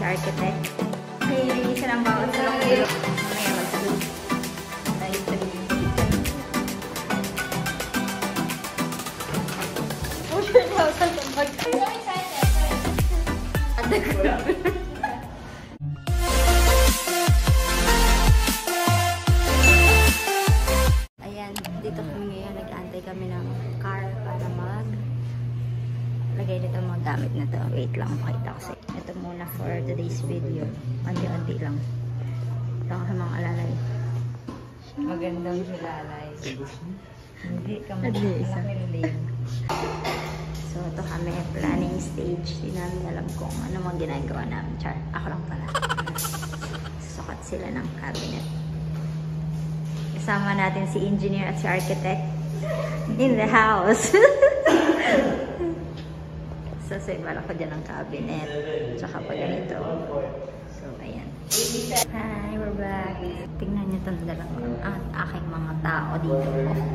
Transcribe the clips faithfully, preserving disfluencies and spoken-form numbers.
architect. Kaya isa lang bawat sa loob. Mamaya mag-two. Dahil three. Oh, sure na. Saan ka mag- Ada ko. Ayan, dito kami ngayon. Nag-aantay kami ng car para mag lagay dito mga gamit na to. Wait lang, makita ko sa'yo. Ito muna for today's video. Unti-unti lang. Ito ang mga alalay. Magandang silalay. Hindi ka malaki. So, ito kami. Planning stage. Hindi namin alam kung ano mga ginagawa namin. Char, ako lang pala. Sukat sila ng cabinet. Kasama natin si engineer at si architect in the house. So, so ibala ko dyan ang cabinet. Tsaka pa ganito. So, ayan. Hi, we're back. Tingnan nyo itong dalawang at aking mga tao dito.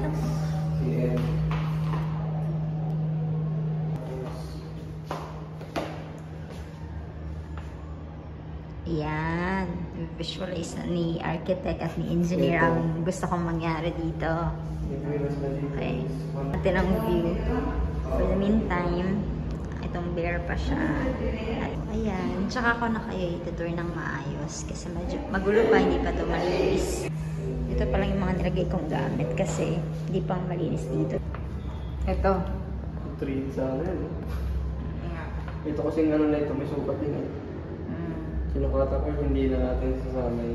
Ayan. Visualize na ni architect at ni engineer ang gusto kong mangyari dito. Okay. Natin ang view. For the meantime, itong bear pa siya. At, ayan. Tsaka ako na kayo itutur ng maayos. Kasi medyo magulo pa, hindi pa ito malinis. Ito pa lang yung mga nilagay kong gamit kasi hindi pang malinis dito. Ito. three sa ano yan. Ito kasing ano na ito, may sukat din eh. Hmm. Sinukata ko, hindi na natin sasanay.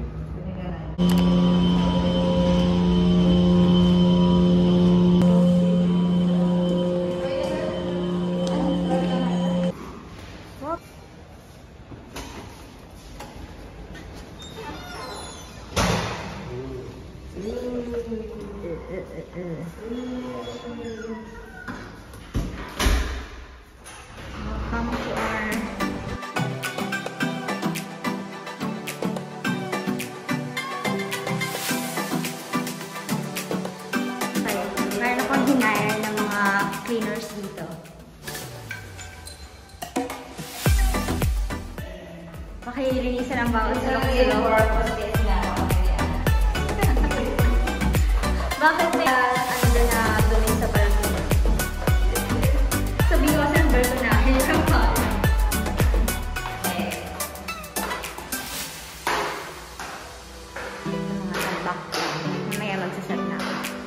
Welcome to our meron akong hinire ng mga cleaners dito. Pakilinisan ang bawat sulok-sulok. Bakit may uh, ano din na dumi sa palagay? Sabi ko kasi ang bird na hirap pa. Mga talbak lang. Mamaya magsasat na.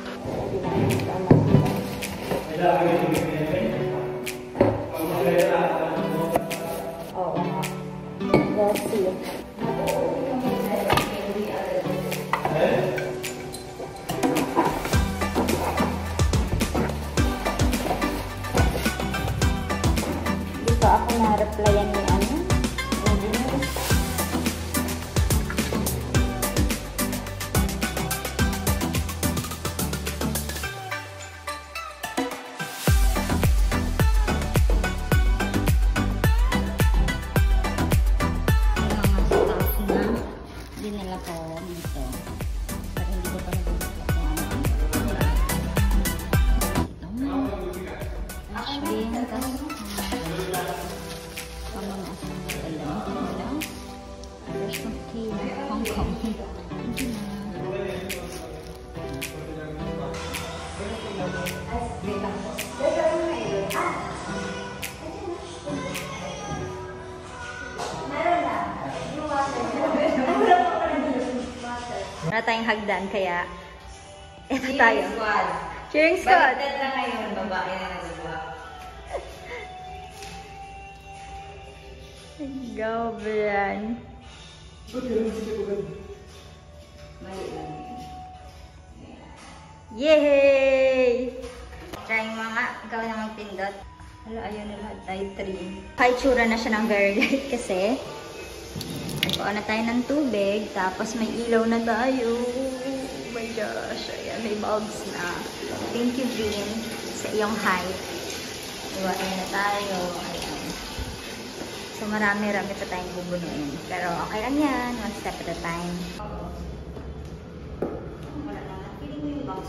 Oo nga. Let's see. Pa ako na-replyan ni ano? Engineer. Yung mga staff na dinala ko dito. Pero hindi ko pa nag-upload ko ano. Ito. Ashby. Tapos Hong Kong. Wala tayong hagdan kaya ito tayo. Cheering squad. Baliktad na ngayon, babae na nagagawa. Go, Brian. Yay! Trying mga, ikaw na magpindot. Hala, ayaw nila. Tayo three. Paitsura na siya ng very light kasi nagpao na tayo ng tubig. Tapos may ilaw na tayo. Oh my gosh. Ayan, may bulbs na. Thank you, Jean, sa iyong height. Iwain na tayo. Ayan. So, marami-rami pa tayong bubunuin. Pero okay lang yan. One step at a time. Wala lang. Feeling mo yung box.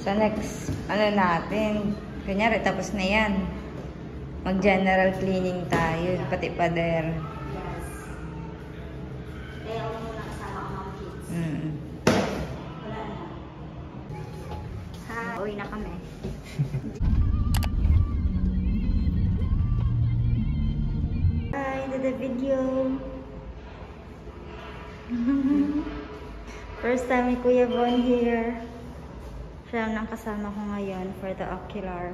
Sa next, ano natin, kunyari tapos na yan. Mag-general cleaning tayo, pati pader. Yes. Kaya ako muna kasama ang mga kids. Mm. Wala na. Ha, uwi na kami. Hi, to the video. First time ni Kuya Von here. Siya nang kasama ko ngayon for the ocular.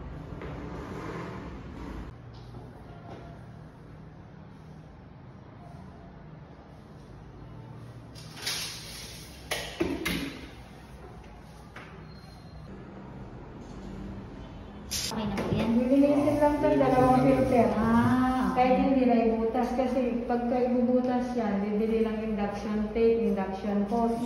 Okay na po yan. Lilinisin lang ito, dalawang filter. Ah, Kahit hindi na ibutas kasi pagka ibubutas yan, bibili lang induction tape, induction hose.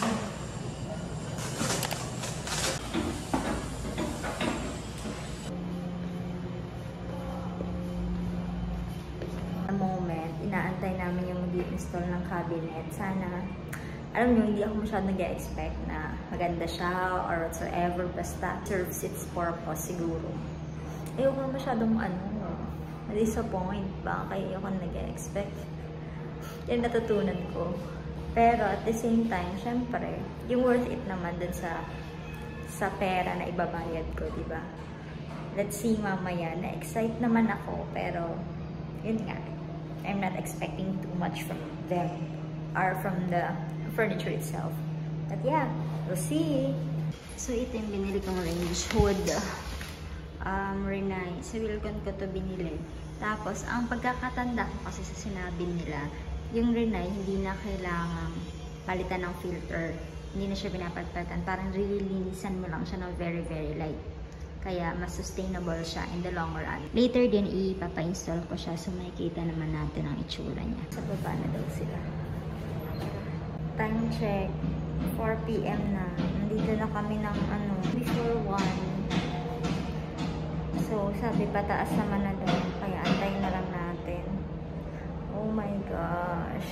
the moment, inaantay namin yung mag-install ng cabinet. Sana, alam nyo, hindi ako masyadong nag-expect na maganda siya or whatsoever. Basta serves its purpose siguro. Ayoko masyadong ano, na-disappoint ba? Kaya ayoko nag-expect. Yan natutunan ko. Pero at the same time, syempre, yung worth it naman dun sa sa pera na ibabayad ko, di ba? Let's see mamaya. Na-excite naman ako, pero yun nga. I'm not expecting too much from them or from the furniture itself. But yeah, we'll see. So ito yung binili kong range hood. Um, Renai. Sa Wilcon ko to binili. Tapos, ang pagkakatanda ko kasi sa sinabi nila, yung Renai, hindi na kailangang palitan ng filter. Hindi na siya pinapagpalitan. Parang lilinisan mo lang siya ng very, very light. Kaya, mas sustainable siya in the long run. Later din, ipapa-install ko siya. So, makikita naman natin ang itsura niya. Sa baba na daw sila. Time check. four p m na. Nandito na kami ng ano, before one. So, sabi pataas naman na daw. Kaya, antayin na lang natin. Oh my gosh.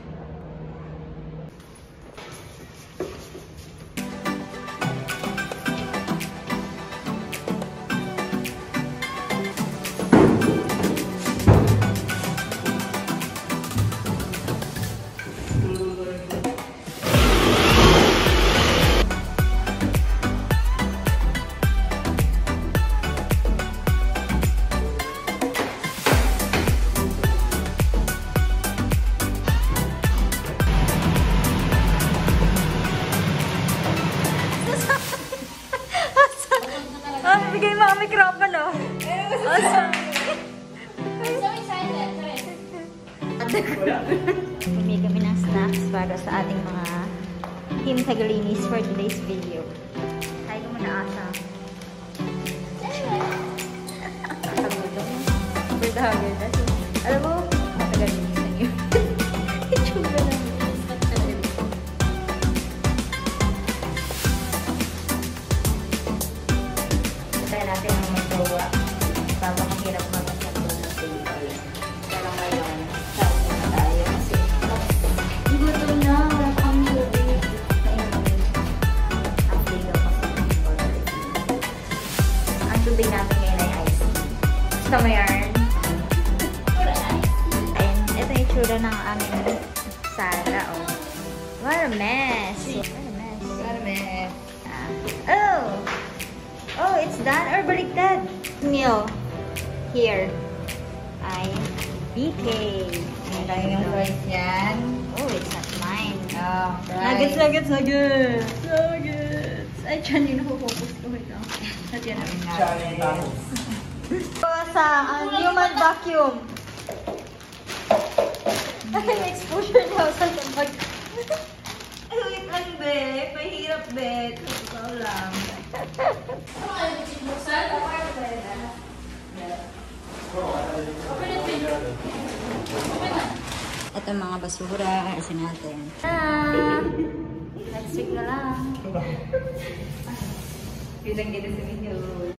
Ah, bigay mo ang microphone, oh. Awesome. So excited! Bumili kami ng snacks para sa ating mga Team Tagalinis for today's video. Tayo ko muna asa. Nakagutong. Super dahagod. Alam mo, Tagalinis na yun. Itsura lang. Tayo natin ang magawa. Tama kang hirap mag-assemble ng table. Pero ngayon, sabi na tayo kasi gutom na, wala pa kami tubig. Kainan kami. Ang ligaw kasi ng water. Ang tubig natin ngayon ay ice tea. Gusto mo yarn? Ayun, ito yung itsura ng aming sala. Oh. What a mess! What a mess. What a mess. Ah. Oh! Oh, it's done or baliktad? Meal. Here. Ay, B K. Ang dami ng fries yan. Oh, it's not mine. Oh, Nuggets, nuggets, nuggets. Nuggets. Ay, dyan yung nakufocus ko. Wait lang. At yan ang Nuggets. sa uh, human vacuum. Ay, exposure daw sa tabag. Ay, wait lang, be. Mahirap, be. Ikaw lang. Ito mga basura. Ayusin natin. Ah! Let's stick na lang. Kitang-kita sa video.